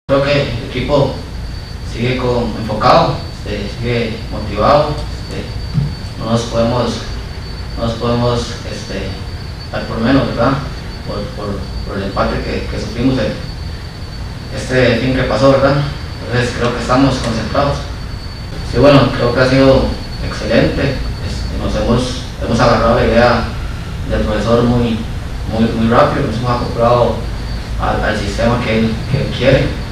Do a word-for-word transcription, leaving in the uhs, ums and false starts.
Creo que el equipo sigue con, enfocado, este, sigue motivado, este, no nos podemos, no nos podemos este, dar por menos, ¿verdad? Por, por, por el empate que, que sufrimos el, este fin que pasó, ¿verdad? Entonces creo que estamos concentrados. Sí, bueno, creo que ha sido excelente, este, nos hemos, hemos agarrado la idea del profesor muy, muy, muy rápido, nos hemos acoplado al, al sistema que él, que él quiere.